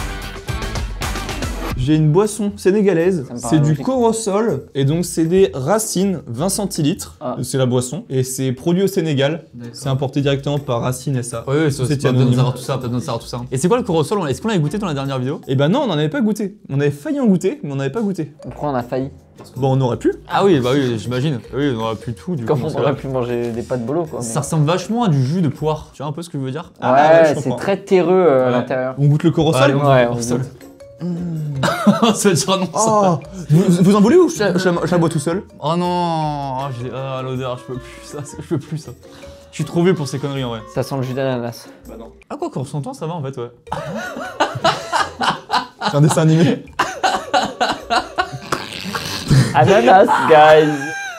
S2: J'ai une boisson sénégalaise,
S3: Ça me paraît
S2: c'est du
S3: logique.
S2: Corosol, et donc c'est des racines 20 centilitres,
S3: Ah.
S2: c'est la boisson, et c'est produit au Sénégal, c'est importé directement par Racine SA.
S4: Ouais ça
S2: C'est
S4: c'est pas besoin de
S2: anonyme.
S4: savoir tout ça, pas besoin de savoir tout ça. Et c'est quoi le Corosol? Est-ce qu'on l'avait goûté dans la dernière vidéo?
S2: Et ben non, on n'en avait pas goûté. On avait failli en goûter, mais on n'avait pas goûté.
S3: Pourquoi on a failli?
S2: Bon, on aurait pu.
S4: Ah oui bah oui j'imagine. Oui on aurait pu tout du coup.
S3: Comme
S4: parce
S3: on
S4: que
S3: aurait
S4: là,
S3: pu manger des pâtes bolo quoi.
S4: Ça ressemble vachement à du jus de poire. Tu vois un peu ce que je veux dire?
S2: Ah,
S3: Ouais,
S2: je
S3: c'est
S2: comprends.
S3: très terreux à
S4: Ouais.
S3: l'intérieur.
S2: On goûte le Corosol.
S4: Allez, on
S3: Ouais,
S4: va
S3: on
S4: Corosol.
S3: goûte.
S4: Ça veut dire non ça.
S2: Oh, vous en voulez ou je la bois tout seul?
S4: Oh non, l'odeur, je peux plus ça, je peux plus ça. Je suis trop vieux pour ces conneries en vrai.
S3: Ça sent le jus d'ananas.
S4: Ah quoi, qu'on s'entend, ça va en fait, ouais.
S2: C'est un dessin animé.
S3: Ananas, guys.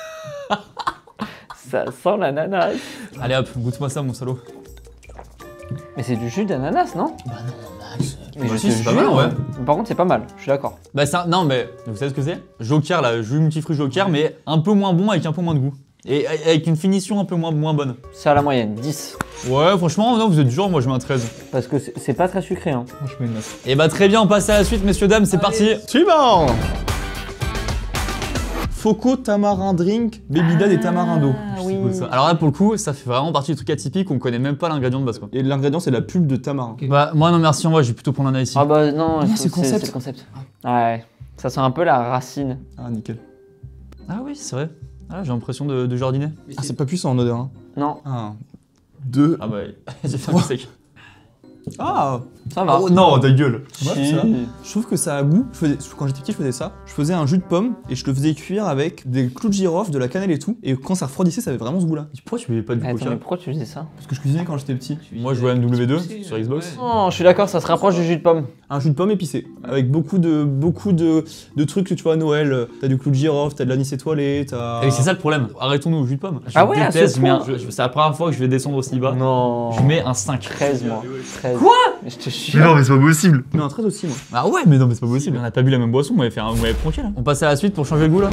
S3: Ça sent l'ananas.
S4: Allez hop, goûte-moi ça mon salaud.
S3: Mais c'est du jus d'ananas, non?
S4: Bah non, Max.
S3: Mais je
S4: si,
S3: te
S4: c'est pas
S3: jure,
S4: mal, ouais.
S3: Par contre, c'est pas mal, je suis d'accord.
S4: Bah ça, non mais, vous savez ce que c'est? Joker là, jus multifruit Joker, mais un peu moins bon avec un peu moins de goût. Et avec une finition un peu moins bonne.
S3: C'est à la moyenne, 10.
S4: Ouais, franchement, non, vous êtes dur, moi je mets un 13.
S3: Parce que c'est pas très sucré, hein.
S2: Moi je mets une 9.
S4: Et bah très bien, on passe à la suite, messieurs, dames, c'est parti.
S2: Suivant! Foco Tamarin Drink, Baby Dad et Tamarindo.
S3: Ah
S4: C'est cool, ça. Alors là, pour le coup, ça fait vraiment partie du truc atypique, on connaît même pas l'ingrédient de base, quoi.
S2: Et l'ingrédient, c'est la pulpe de tamarin.
S4: Bah, moi, non, merci, moi, je vais plutôt prendre un ici.
S3: Ah bah non, je
S2: c'est
S3: trouve
S2: le
S3: que
S2: concept.
S3: c'est le concept. Ouais, ça sent un peu la racine.
S2: Ah, nickel.
S4: Ah oui, c'est vrai. Ah, j'ai l'impression de jardiner.
S2: Ah, c'est pas puissant en odeur. Hein.
S3: Non,
S2: 1, 2.
S4: Ah bah, j'ai fait un sec.
S2: Ah
S3: ça va.
S4: Oh non, ta gueule.
S2: Ouais,
S3: Si.
S2: ça. Je trouve que ça a goût. Quand j'étais petit, je faisais ça. Je faisais un jus de pomme et je le faisais cuire avec des clous de girofle, de la cannelle et tout. Et quand ça refroidissait, ça avait vraiment ce goût-là.
S4: Pourquoi tu buvais pas du
S3: Attends,
S4: coca?
S3: mais pourquoi tu faisais ça?
S2: Parce que je cuisinais quand j'étais petit.
S4: Moi, je jouais à MW2 sur Xbox.
S3: Non, je suis d'accord, ça se rapproche du jus de pomme.
S2: Un jus de pomme épicé. Avec beaucoup de trucs que tu vois à Noël. T'as du clou de girofle, t'as de l'anis étoilé, t'as.
S4: Et c'est ça le problème. Arrêtons-nous au jus de pomme. Je
S3: Ah ouais, à ce
S4: déteste,
S3: point.
S4: c'est la première fois que je vais descendre aussi bas.
S3: Non.
S4: Je mets un 5.
S3: 13 moi. 13.
S4: Quoi?
S3: Je te jure.
S4: mais c'est pas possible.
S2: Mais un 13 aussi, moi.
S4: Ah ouais, mais non, mais c'est pas possible. On a pas bu la même boisson, vous m'avez tronqué là. On passe à la suite pour changer le goût là.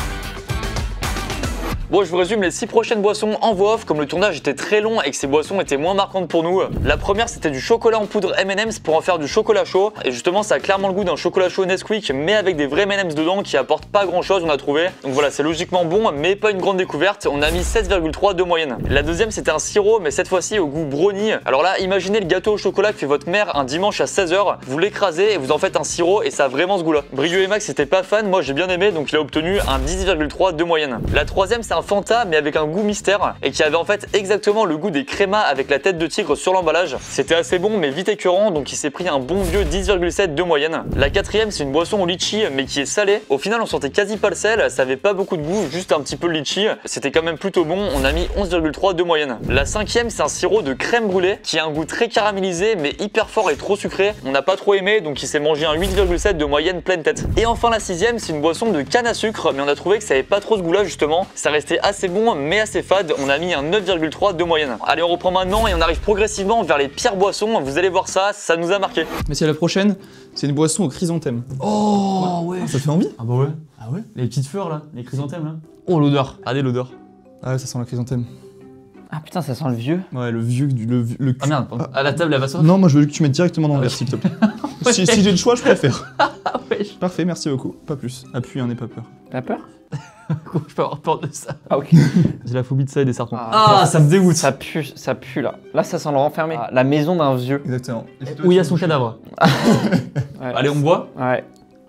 S4: Bon, je vous résume les 6 prochaines boissons en voix off, comme le tournage était très long et que ces boissons étaient moins marquantes pour nous. La première, c'était du chocolat en poudre M&M's pour en faire du chocolat chaud. Et justement, ça a clairement le goût d'un chocolat chaud Nesquik, mais avec des vrais M&M's dedans qui apportent pas grand chose, on a trouvé. Donc voilà, c'est logiquement bon, mais pas une grande découverte. On a mis 7,3 de moyenne. La deuxième, c'était un sirop, mais cette fois-ci au goût brownie. Alors là, imaginez le gâteau au chocolat que fait votre mère un dimanche à 16h. Vous l'écrasez et vous en faites un sirop et ça a vraiment ce goût-là. Brieux et Max n'était pas fan, moi j'ai bien aimé, donc il a obtenu un 10,3 de moyenne. La troisième, c'est un Fanta, mais avec un goût mystère et qui avait en fait exactement le goût des crémas avec la tête de tigre sur l'emballage. C'était assez bon mais vite écœurant, donc il s'est pris un bon vieux 10,7 de moyenne. La quatrième, c'est une boisson au litchi mais qui est salée. Au final, on sentait quasi pas le sel, ça avait pas beaucoup de goût, juste un petit peu le litchi. C'était quand même plutôt bon, on a mis 11,3 de moyenne. La cinquième, c'est un sirop de crème brûlée qui a un goût très caramélisé mais hyper fort et trop sucré. On n'a pas trop aimé, donc il s'est mangé un 8,7 de moyenne pleine tête. Et enfin la sixième, c'est une boisson de canne à sucre, mais on a trouvé que ça avait pas trop ce goût là justement. Ça restait assez bon mais assez fade, on a mis un 9,3 de moyenne. Allez, on reprend maintenant et on arrive progressivement vers les pires boissons. Vous allez voir ça, ça nous a marqué.
S2: Mais si à la prochaine, c'est une boisson au chrysanthème.
S4: Oh ouais.
S2: Ça te fait envie?
S4: Ah bah ouais. Ah ouais. Les petites fleurs là, les chrysanthèmes là. Oh l'odeur. Regardez l'odeur.
S2: Ah ouais, ça sent la chrysanthème.
S3: Ah putain, ça sent le vieux.
S2: Ouais, le vieux, le
S4: Ah merde. À la table, elle va sortir.
S2: Non, moi je veux que tu mettes directement dans le verre, s'il te plaît. Si j'ai le choix, je préfère.
S4: Ouais.
S2: Parfait, merci beaucoup. Pas plus. Appuie, n'aie pas peur.
S3: T'as peur?
S1: Je peux avoir peur de ça.
S3: Ah ok.
S4: J'ai la phobie de ça et des serpents.
S3: Ah,
S4: ça me dégoûte.
S3: Ça pue là. Là ça sent le renfermé. Ah, la maison d'un vieux.
S2: Exactement.
S4: Où il y a son cadavre.
S3: Ouais.
S4: Allez, on boit.
S3: Ouais.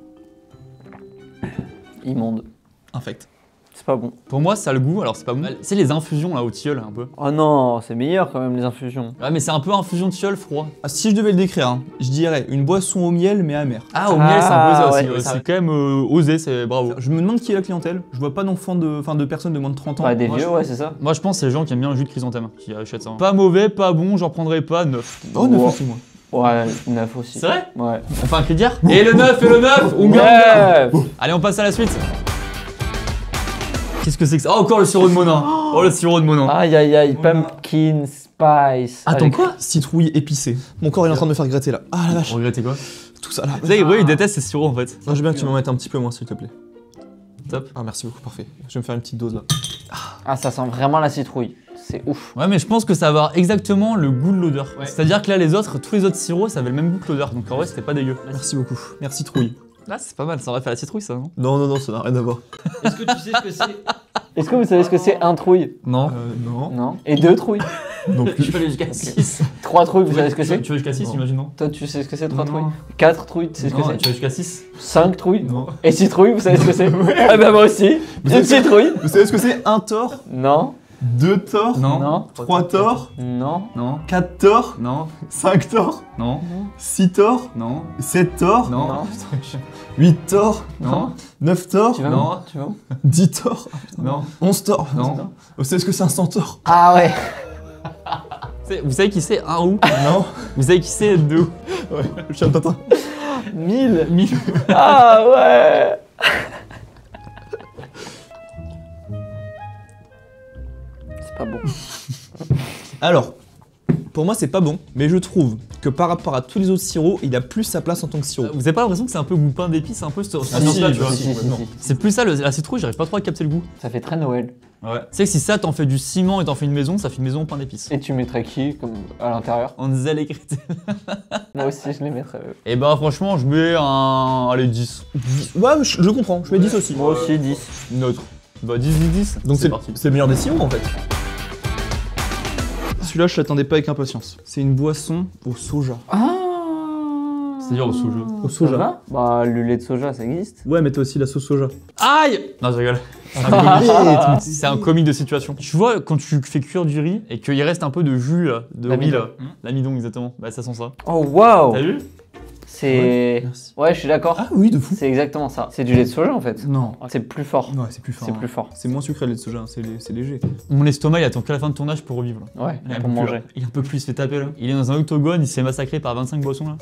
S3: Immonde.
S2: Infect.
S3: C'est pas bon.
S4: Pour moi, ça a le goût, alors c'est pas bon. C'est les infusions là au tilleul un peu.
S3: Oh non, c'est meilleur quand même les infusions.
S4: Ouais, mais c'est un peu infusion de tilleul froid.
S2: Ah, si je devais le décrire, hein, je dirais une boisson au miel mais amère.
S4: Ah, au miel, c'est un peu ça
S3: ouais,
S4: aussi.
S3: ça-
S4: C'est quand même osé, c'est bravo.
S2: Je me demande qui est la clientèle. Je vois pas d'enfants de personnes de moins de 30 ans.
S3: Bah des
S2: Moi,
S3: vieux,
S2: je-
S3: ouais c'est ça.
S4: Moi, je pense que c'est les gens qui aiment bien le jus de chrysanthème qui achètent ça. Pas mauvais, pas bon, j'en prendrais pas 9.
S2: Oh, 9
S3: Ouais.
S2: aussi, moi.
S3: Ouais, 9 aussi.
S4: C'est vrai?
S3: Ouais.
S4: On fait un cri de guerre. Et le 9 et le 9 Unga,
S3: Ouais.
S4: Unga. Allez, on passe à la suite. Qu'est-ce que c'est que ça? Oh, encore le sirop de Monin. Oh, le sirop de Monin.
S3: Aïe aïe aïe, pumpkin spice.
S2: Attends,
S3: Avec-
S2: quoi? Citrouille épicée. Mon corps il est en train de me faire regretter là. Ah la vache.
S4: Regrettez quoi?
S2: Tout ça là.
S4: Vous savez, il déteste ces sirops en fait.
S2: Moi, je veux bien que tu m'en mettes un petit peu moins s'il te plaît.
S4: Top.
S2: Ah merci beaucoup, parfait. Je vais me faire une petite dose là.
S3: Ah ça sent vraiment la citrouille. C'est ouf.
S4: Ouais, mais je pense que ça va avoir exactement le goût de l'odeur. C'est-à-dire que là, tous les autres sirops, ça avait le même goût que l'odeur. Donc en vrai, c'était pas dégueu.
S2: Merci beaucoup. Merci Trouille.
S4: Là, c'est pas mal, ça aurait fait la citrouille ça, non?
S2: Non, ça n'a rien à voir.
S3: Est-ce que tu sais ce que c'est? Est-ce que vous savez ce que c'est un trouille?
S4: Non.
S2: Non.
S3: Non. Et deux trouilles?
S2: Donc
S4: Je peux aller jusqu'à 6.
S3: Trois trouilles, vous savez ce que c'est?
S4: Tu veux jusqu'à 6,
S2: Non.
S4: imagine, non?
S3: Toi tu sais ce que c'est trois
S4: Non.
S3: trouilles? Quatre trouilles, tu sais ce que
S4: Non,
S3: c'est?
S4: tu veux jusqu'à 6?
S3: 5 trouilles?
S2: Non.
S3: Et 6 trouilles, vous savez ce que c'est? Ah bah moi aussi. Une citrouille?
S2: Vous savez ce que c'est? Un tort,
S3: Non.
S2: 2 torts,
S4: Non.
S3: Non.
S2: 3 torts,
S3: Non.
S4: Non.
S2: 4 torts,
S4: Non.
S2: 5 torts,
S4: Non.
S2: 6 torts,
S4: Non.
S2: 7 torts,
S4: Non.
S3: Non.
S2: 8 torts,
S4: Non.
S2: 9 torts,
S3: Tu vas
S4: Non.
S3: où? Tu vas où?
S2: 10 torts,
S4: Non.
S2: 11 torts.
S4: Non.
S2: Vous savez ce que c'est un centaure?
S3: Ah ouais.
S4: Vous savez qui c'est un roux?
S2: Non.
S4: Vous savez qui c'est deux?
S2: Ouais, le chien de Tintin.
S3: 1000.
S4: 1000.
S3: Ah ouais. C'est pas bon.
S2: Alors, pour moi c'est pas bon, mais je trouve que par rapport à tous les autres sirops, il a plus sa place en tant que sirop.
S4: Vous avez pas l'impression que c'est un peu goût pain d'épices, un peu sur
S2: Ah,
S4: sur
S2: si,
S4: ça,
S2: si,
S4: tu vois?
S2: si.
S3: Si, si,
S2: non.
S3: si.
S4: C'est plus ça, la citrouille, j'arrive pas trop à capter le goût.
S3: Ça fait très Noël.
S4: Ouais. Tu sais que si ça t'en fait du ciment et t'en fais une maison, ça fait une maison au pain d'épices.
S3: Et tu mettrais qui comme à l'intérieur?
S4: On disait les crétins.
S3: Moi aussi, je les mettrais.
S4: Et bah franchement, je mets un... Allez, 10.
S2: Ouais, je comprends, je mets 10 aussi.
S3: Moi aussi, 10.
S4: Neutre. Bah 10.
S2: Donc c'est
S4: parti.
S2: le meilleur des sirops en fait. Celui-là, je l'attendais pas avec impatience. C'est une boisson au soja.
S3: Ah.
S4: C'est-à-dire au soja.
S2: Au
S3: Ça
S2: soja.
S3: va? Bah, le lait de soja, ça existe.
S2: Ouais, mais t'as aussi la sauce soja.
S4: Aïe! Non, je rigole. C'est un comique de situation. Tu vois, quand tu fais cuire du riz et qu'il reste un peu de jus là, de riz là. L'amidon, exactement. Bah ça sent ça.
S3: Oh, waouh!
S4: T'as vu?
S3: C'est.
S2: Merci.
S3: Ouais, je suis d'accord.
S2: Ah oui, de fou.
S3: C'est exactement ça. C'est du lait de soja en fait.
S2: Non.
S3: C'est plus fort.
S2: Ouais, c'est plus fort.
S3: C'est
S2: hein.
S3: plus fort.
S2: C'est moins sucré le lait de soja, c'est léger.
S4: Mon estomac, il attend qu'à la fin de tournage pour revivre. Là.
S3: Ouais,
S4: Il est un
S3: pour
S4: peu plus,
S3: manger.
S4: là. Il est un peu plus, il se fait taper là. Il est dans un octogone, il s'est massacré par 25 boissons là.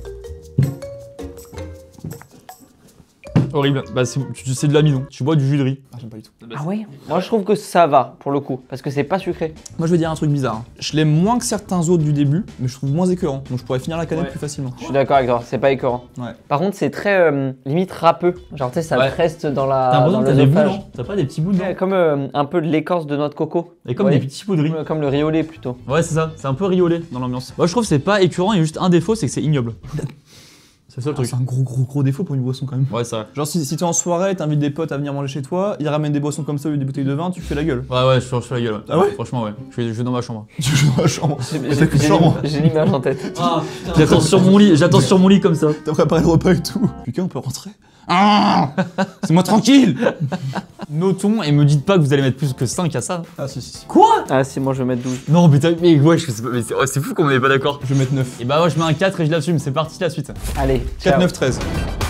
S4: Horrible. Bah c'est de l'amidon. Tu bois du jus de riz.
S2: Ah, j'aime pas du tout.
S3: Ah ouais? Moi je trouve que ça va pour le coup, parce que c'est pas sucré.
S2: Moi, je vais dire un truc bizarre. Je l'aime moins que certains autres du début, mais je trouve moins écœurant. Donc je pourrais finir la canette
S4: Ouais.
S2: plus facilement.
S3: Je suis d'accord avec toi, c'est pas écœurant.
S2: Ouais.
S3: Par contre, c'est très limite râpeux. Genre, tu sais, ça
S4: Ouais.
S3: reste dans
S4: T'as
S3: la.
S4: l'impression
S3: Dans
S4: que t'as des bouts,
S3: l'œsophage.
S4: non? T'as pas des petits bouts dedans?
S3: Ouais, comme un peu de l'écorce de noix de coco.
S4: Et comme
S3: Ouais.
S4: des petits bouts de riz.
S3: Comme le riz au lait plutôt.
S4: Ouais, c'est ça. C'est un peu riolé dans l'ambiance. Moi, je trouve que c'est pas écœurant. Il y a juste un défaut, c'est que c'est ignoble. C'est ça le truc.
S2: C'est un gros défaut pour une boisson quand même.
S4: Ouais, c'est vrai.
S2: Genre si t'es en soirée, t'invites des potes à venir manger chez toi, ils ramènent des boissons comme ça ou des bouteilles de vin, tu fais la gueule.
S4: Ouais, je suis la gueule. Ouais.
S2: Ah ouais?
S4: Franchement, ouais. Je vais dans ma chambre.
S2: Tu joues dans la chambre.
S3: J'ai
S2: T'as que chambre.
S3: j'ai l'image en tête.
S4: Ah, j'attends sur mon lit comme ça.
S2: T'as préparé le repas et tout. Lucas, on peut rentrer. Ah, c'est moi tranquille.
S4: Notons et me dites pas que vous allez mettre plus que 5 à ça.
S2: Ah si.
S4: Quoi?
S3: Ah si, moi je vais mettre 12.
S4: Non, mais ouais, je sais pas, mais c'est fou qu'on n'est pas d'accord.
S2: Je vais mettre 9.
S4: Et bah, moi, je mets un 4 et je l'assume. C'est parti la suite.
S3: Allez,
S2: 4,
S3: ciao.
S2: 9, 13.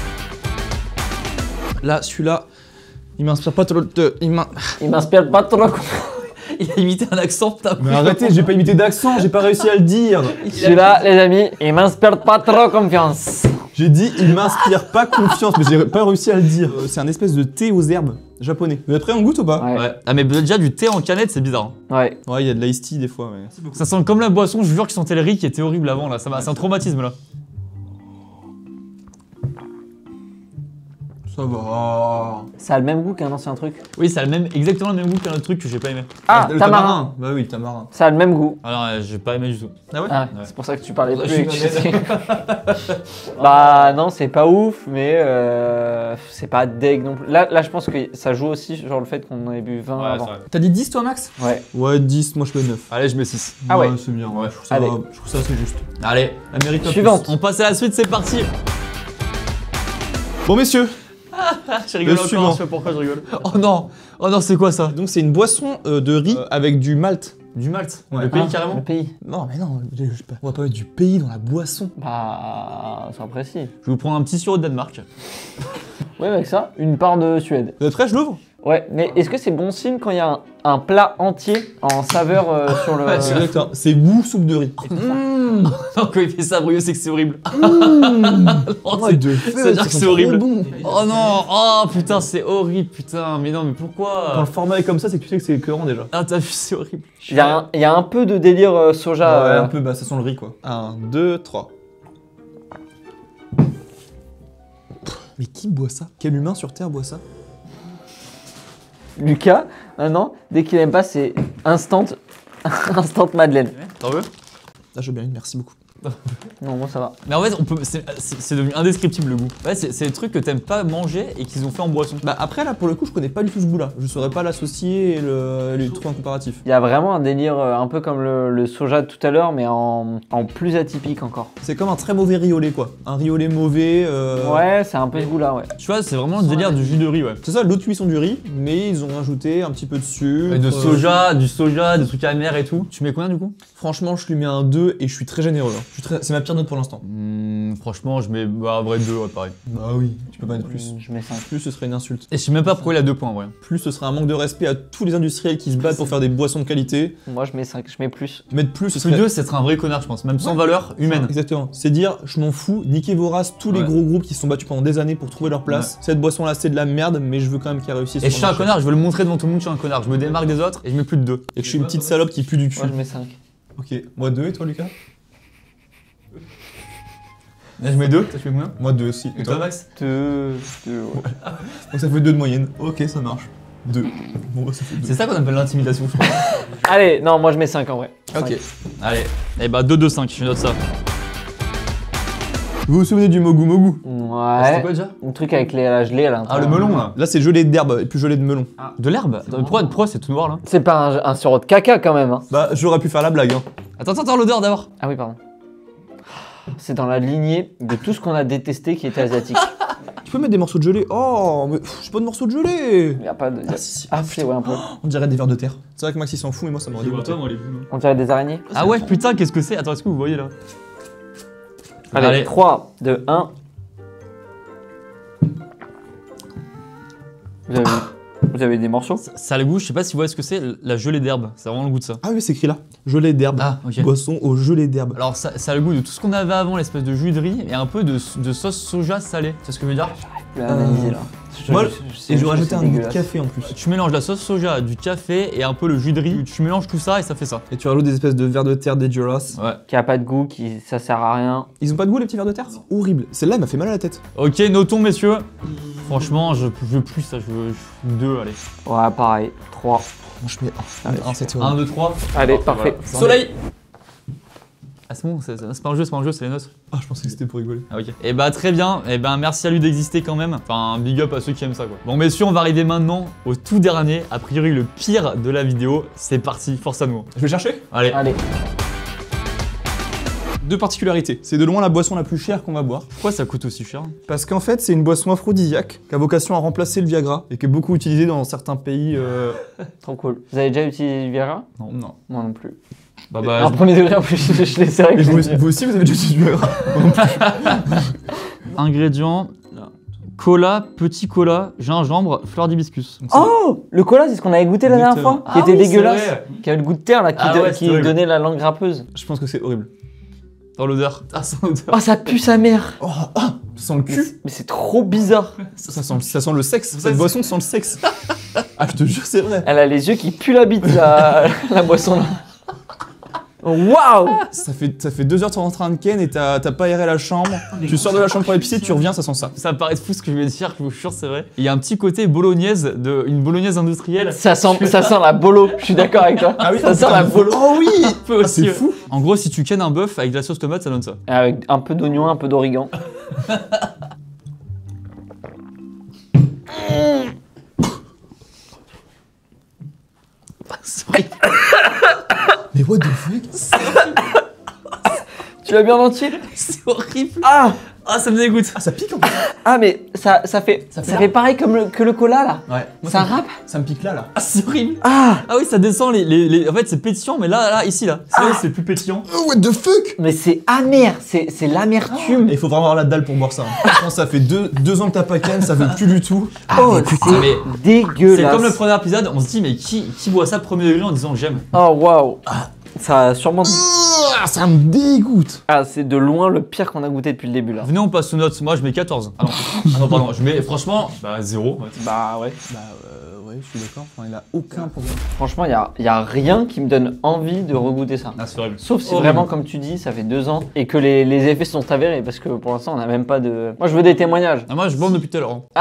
S2: Là, celui-là, il m'inspire pas trop
S3: Il m'inspire pas trop.
S4: Il a imité un accent, putain.
S2: Mais arrêtez, j'ai pas imité d'accent, j'ai pas réussi à le dire.
S3: Celui-là, les amis, il m'inspire pas trop confiance.
S2: J'ai dit il m'inspire pas confiance, mais j'ai pas réussi à le dire. C'est un espèce de thé aux herbes japonais. Mais après, on goûte ou pas?
S3: Ouais.
S4: Ouais. Ah, mais déjà, du thé en canette, c'est bizarre. Hein.
S3: Ouais.
S2: Ouais, il y a de l'ice tea des fois, mais.
S4: Ça sent comme la boisson, je vous jure, qui sentait le riz qui était horrible avant, là. C'est un traumatisme, là.
S2: Ça va.
S3: Ça a le même goût qu'un ancien truc.
S4: Oui, ça a exactement le même goût qu'un autre truc que j'ai pas aimé.
S3: Ah,
S2: le
S3: tamarin.
S2: Bah oui, le tamarin.
S3: Ça a le même goût.
S4: Alors, j'ai pas aimé du tout.
S2: Ah ouais?
S3: Ah,
S4: Ouais.
S3: c'est pour ça que tu parlais
S4: Je
S3: plus.
S4: suis
S3: et que tu- Bah non, c'est pas ouf, mais c'est pas deg non plus. Là, je pense que ça joue aussi, genre le fait qu'on ait bu 20 avant.
S2: T'as dit 10 toi, Max?
S3: Ouais.
S2: Ouais, 10, moi je mets 9.
S4: Allez, je mets 6.
S3: Ah ouais.
S2: C'est bien,
S4: Ouais.
S2: Je trouve ça,
S3: Allez.
S2: je trouve ça assez juste.
S4: Allez,
S2: Elle mérite pas
S3: Suivante.
S2: plus.
S4: on passe à la suite, c'est parti.
S2: Bon, messieurs,
S4: Je rigole
S2: Le suivant.
S4: encore, je sais pas pourquoi je rigole. Oh non, c'est quoi ça?
S2: donc c'est une boisson de riz avec du malt.
S4: Du malt.
S2: Ouais.
S4: Le pays
S3: Ah,
S4: carrément.
S3: Le pays.
S2: Non, mais non, on va pas mettre du pays dans la boisson.
S3: Bah, c'est précis.
S4: Je vais vous prendre un petit sirop de Danemark.
S3: Ouais, avec ça, une part de Suède.
S2: Vous êtes prêts, je l'ouvre?
S3: Ouais, mais est-ce que c'est bon signe quand il y a un plat entier en saveur sur le.
S4: Ouais,
S2: C'est exactement. C'est goût soupe de riz.
S4: Non, quand il fait ça bruyeux, c'est que c'est horrible. Oh,
S2: Ouais, de feu,
S4: c'est-à-dire
S2: ça
S4: que
S2: sent
S4: c'est
S2: trop
S4: horrible.
S2: bon.
S4: Oh non, oh putain, c'est horrible, putain. Mais non, mais
S2: Quand
S4: pourquoi?
S2: le format est comme ça, c'est que tu sais que c'est écœurant déjà.
S4: Ah, t'as vu, c'est horrible.
S3: Il y a un peu de délire soja.
S2: Ouais, un peu, bah ça sent le riz quoi. 1, 2, 3. Mais qui boit ça? Quel humain sur Terre boit ça?
S3: Lucas, maintenant, dès qu'il aime pas, c'est instant Madeleine.
S4: T'en veux?
S2: Ah, je veux bien une, merci beaucoup.
S3: Non, moi ça va.
S4: Mais en fait, c'est devenu indescriptible le goût. Ouais, c'est des trucs que t'aimes pas manger et qu'ils ont fait en boisson.
S2: Bah après là pour le coup je connais pas du tout ce goût là. Je saurais pas l'associer et le trouver un comparatif.
S3: Il y a vraiment un délire un peu comme le soja de tout à l'heure, mais en plus atypique encore.
S2: C'est comme un très mauvais riolet quoi. Un riolet mauvais.
S3: Ouais, c'est un peu ce goût-là, ouais.
S4: Tu vois, c'est vraiment le délire du jus de riz, ouais.
S2: C'est ça, l'eau de cuisson du riz, mais ils ont rajouté un petit peu de sucre.
S4: Et du soja, des trucs amers et tout. Tu mets combien du coup?
S2: Franchement je lui mets un 2 et je suis très généreux. C'est ma pire note pour l'instant.
S4: Franchement, je mets un vrai 2, ouais, pareil.
S2: Bah oui, tu peux pas mettre plus.
S3: Je mets 5.
S2: Plus ce serait une insulte.
S4: Et je sais même pas pourquoi il a 2 points, en vrai.
S2: Plus ce serait un manque de respect à tous les industriels qui se battent pour faire des boissons de qualité.
S3: Moi je mets 5, je mets plus.
S2: Mettre plus ce
S4: Plus
S2: serait...
S4: 2, c'est être un vrai connard, je pense. Même sans valeur humaine.
S2: Exactement. C'est dire, je m'en fous, niquez vos races, tous les
S4: Ouais.
S2: gros groupes qui se sont battus pendant des années pour trouver leur place. Cette boisson-là, c'est de la merde, mais je veux quand même qu'elle réussisse.
S4: Et je
S2: sur
S4: suis un
S2: le marché.
S4: connard, je veux le montrer devant tout le monde, je suis un connard. Je me démarque des autres et je mets plus de 2.
S2: Et que je suis une petite salope qui pue du cul.
S3: Moi je mets 5.
S2: Ok, moi 2 et toi Lucas?
S4: Là, je mets 2, toi tu mets combien?
S2: Moi 2 aussi.
S4: Et toi, Max?
S3: 2.
S2: Donc ça fait 2 de moyenne. Ok, ça marche. 2. Bon, bah, ça fait 2.
S4: C'est ça qu'on appelle l'intimidation, je crois.
S3: Allez, non, moi je mets 5 en vrai.
S2: Ok.
S3: 5.
S4: Allez, et bah 2-2-5, je note ça.
S2: Vous vous souvenez du Mogu Mogu?
S3: Ouais.
S4: quoi déjà?
S3: Un truc avec la gelée à
S4: Ah,
S3: l'intérieur.
S4: le melon là.
S2: Là, c'est gelée d'herbe et puis gelée de melon.
S4: De l'herbe? Attends, pourquoi c'est tout noir là?
S3: C'est pas un sirop de caca quand même. Hein.
S2: Bah, j'aurais pu faire la blague. Hein.
S4: Attends, l'odeur d'abord.
S3: Ah oui, pardon. C'est dans la lignée de tout ce qu'on a détesté qui était asiatique.
S2: Tu peux mettre des morceaux de gelée? Oh, mais j'ai pas de morceaux de gelée.
S3: Il y a pas de.
S2: Ah, si.
S3: Ah, si, ouais, un peu.
S2: On dirait des vers de terre. C'est vrai que Max il s'en fout, mais moi ça m'aurait dégoûté.
S4: moi les boules.
S3: On dirait des araignées.
S4: Ah ouais, putain, qu'est-ce que c'est? Attends, est-ce que vous voyez là?
S3: Allez, 3, 2, 1. Vous avez des morceaux?
S4: Ça a le goût, je sais pas si vous voyez ce que c'est, la gelée d'herbe. C'est vraiment le goût de ça.
S2: Ah oui, c'est écrit là. Gelée d'herbe.
S4: Ah, ok.
S2: Boisson au gelée d'herbe.
S4: Alors ça a le goût de tout ce qu'on avait avant, l'espèce de jus de riz et un peu de sauce soja salée. C'est ce que je veux dire?
S3: Je vais analyser là.
S2: Moi,
S3: sais
S2: et
S3: juste
S2: je vais
S3: que
S2: rajouter
S3: c'est
S2: un goût de
S3: dégueulasse.
S2: café en plus.
S4: Tu mélanges la sauce soja, du café et un peu le jus de riz. Tu mélanges tout ça et ça fait ça.
S2: Et tu rajoutes des espèces de vers de terre dégueulasses.
S4: Ouais.
S3: Qui a pas de goût, qui ça sert à rien.
S2: Ils ont pas de goût les petits vers de terre? C'est horrible. Celle-là elle m'a fait mal à la tête.
S4: Ok, notons messieurs. Franchement, je veux plus ça, je veux 2, allez.
S3: Ouais, pareil. 3.
S2: Bon, je mets
S3: Allez,
S2: 1, c'était
S4: 1,
S2: horrible.
S4: 2, 3.
S3: Allez, parfait.
S4: Soleil! Ah c'est bon, c'est pas un jeu, c'est les notes.
S2: Ah, je pensais que c'était pour rigoler.
S4: Ah ok. Et bah très bien, et ben merci à lui d'exister quand même. Enfin, big up à ceux qui aiment ça quoi. Bon messieurs, on va arriver maintenant au tout dernier, a priori le pire de la vidéo. C'est parti, force à nous.
S2: Je vais chercher.
S4: Allez.
S3: Allez.
S2: Deux particularités. C'est de loin la boisson la plus chère qu'on va boire.
S4: Pourquoi ça coûte aussi cher?
S2: Parce qu'en fait, c'est une boisson aphrodisiaque qui a vocation à remplacer le Viagra et qui est beaucoup utilisée dans certains pays.
S3: Trop cool. Vous avez déjà utilisé du Viagra?
S2: Non.
S3: Moi non plus.
S4: Bah
S3: En premier degré, en plus, je l'ai serré.
S2: Et vous aussi, vous avez déjà utilisé du Viagra?
S4: ingrédients. Cola, petit cola, gingembre, fleur d'hibiscus.
S3: Oh! Le cola, c'est ce qu'on avait goûté la dernière fois?
S2: Exactement.
S3: Qui
S4: Ah
S3: était
S4: oui, c'est
S3: dégueulasse.
S4: vrai.
S3: Qui avait le goût de terre là, qui,
S4: Ah ouais, c'est horrible.
S3: donnait la langue grappeuse.
S2: Je pense que c'est horrible.
S4: Dans l'odeur. Ah, sans odeur.
S3: Oh, ça pue sa mère!
S2: Oh, ça sent le cul.
S3: Mais c'est trop bizarre.
S2: Ça sent le sexe. Cette boisson sent le sexe. Ah, je te jure, c'est vrai.
S3: Elle a les yeux qui puent la bite, la boisson là. Waouh!
S2: Ça fait 2 heures que t'es en train de ken et t'as pas aéré la chambre. Tu sors de la chambre pour épicer, tu reviens, ça sent ça.
S4: Ça paraît fou ce que je vais dire, je vous jure, c'est vrai. Il y a un petit côté bolognaise, une bolognaise industrielle.
S3: Ça sent la bolo, je suis d'accord avec toi.
S2: Ah oui,
S3: ça sent la bolo.
S2: Oh oui.
S4: Un peu aussi.
S2: C'est fou.
S4: En gros, si tu cannes un bœuf avec de la sauce tomate, ça donne ça.
S3: Avec un peu d'oignon, un peu d'origan.
S2: Mais what the fuck?
S3: Tu l'as bien en entier?
S4: C'est horrible.
S3: Ah!
S4: Ah, ça me dégoûte.
S2: Ah, ça pique en plus.
S3: Ah, mais ça fait pareil comme que le cola là.
S2: Ouais. Moi,
S3: Ça râpe?
S2: Ça me pique là.
S4: Ah, c'est horrible.
S3: Ah!
S4: Ah oui, ça descend, en fait, c'est pétillant, mais là, ici, là. C'est plus pétillant.
S2: Oh, what the fuck?
S3: Mais c'est amer, c'est l'amertume.
S2: Et il faut vraiment avoir la dalle pour boire ça. Hein. Je pense que ça fait 2 ans que t'as pas ken, ça veut plus du tout.
S3: Oh,
S4: mais putain, mais
S3: c'est dégueulasse.
S4: c'est comme le premier épisode, on se dit, mais qui boit ça premier degré en disant j'aime?
S3: Oh, waouh. Ça a sûrement...
S2: Ah, ça me dégoûte.
S3: Ah, c'est de loin le pire qu'on a goûté depuis le début là.
S4: Venez, on passe aux notes. Moi, je mets 14. Ah non, pardon. Je mets, franchement, 0.
S3: Bah ouais.
S2: Bah ouais, je suis d'accord. Enfin, il a aucun problème.
S3: Franchement, il y a rien qui me donne envie de regoûter ça.
S4: Ah, c'est horrible.
S3: Sauf si
S4: Horrible.
S3: vraiment, comme tu dis, ça fait 2 ans et que les effets sont avérés parce que pour l'instant, on n'a même pas de... Moi, je veux des témoignages.
S4: Ah, moi, je bande depuis tout à l'heure. Hein.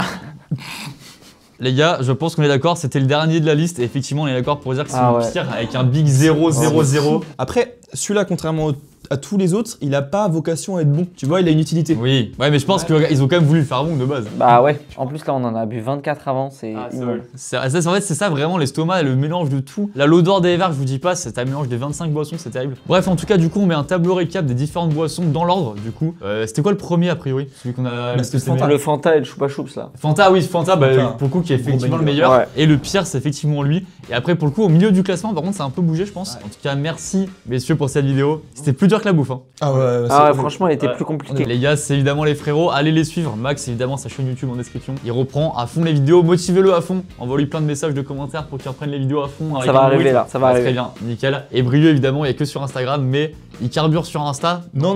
S4: Les gars, je pense qu'on est d'accord, c'était le dernier de la liste et effectivement on est d'accord pour dire que c'est
S3: Ah
S4: le
S3: ouais.
S4: pire avec un big 0, 0, 0.
S2: Après, celui-là, contrairement à tous les autres, il a pas vocation à être bon. Tu vois, il a une utilité.
S4: Oui, ouais, mais je pense qu'ils ont quand même voulu le faire bon de base.
S3: Bah ouais. En plus, là, on en a bu 24 avant, c'est immonde.
S4: En fait, c'est ça vraiment l'estomac, le mélange de tout. Là, l'odeur des verres, je vous dis pas, c'est un mélange des 25 boissons, c'est terrible. Bref, en tout cas, du coup, on met un tableau récap des différentes boissons dans l'ordre, du coup. C'était quoi le premier a priori? Celui qu'on a.
S2: c'était
S4: aimé
S2: Fanta.
S3: Le Fanta et le Choupa Choups là.
S4: Fanta, oui, Fanta, bah,
S2: Fanta.
S4: pour le coup, qui est effectivement le
S2: banger.
S4: meilleur.
S3: Ouais.
S4: Et le pire, c'est effectivement lui. Et après, pour le coup, au milieu du classement, par contre, ça a un peu bougé, je pense. En tout cas, merci, messieurs, pour cette vidéo. C'était plus dur que la bouffe. Hein.
S2: Ah ouais,
S3: Ah ouais, franchement, il était plus compliqué.
S4: Les gars, c'est évidemment les frérots, allez les suivre. Max, évidemment, sa chaîne YouTube en description. Il reprend à fond les vidéos, motivez-le à fond. Envoie-lui plein de messages, de commentaires pour qu'il reprenne les vidéos à fond. avec
S3: Ça va
S4: un
S3: arriver
S4: bruit.
S3: là, ça va
S4: Ah,
S3: arriver.
S4: Très bien, nickel. Et Brieux, évidemment, il n'y a que sur Instagram, mais il carbure sur Insta.
S2: Non.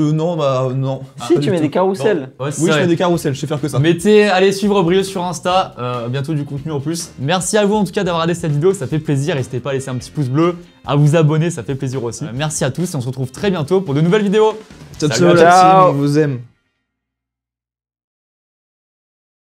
S3: Si, tu mets des carousels.
S4: Ouais, c'est
S2: Oui, je
S4: vrai.
S2: mets des carousels, je sais faire que ça.
S4: Allez suivre Brieux sur Insta, bientôt du contenu en plus. Merci à vous en tout cas d'avoir regardé cette vidéo, ça fait plaisir. N'hésitez pas à laisser un petit pouce bleu, à vous abonner, ça fait plaisir aussi. Merci à tous et on se retrouve très bientôt pour de nouvelles vidéos.
S2: Ciao,
S4: Salut à
S2: la
S3: tous.
S2: team, on vous aime.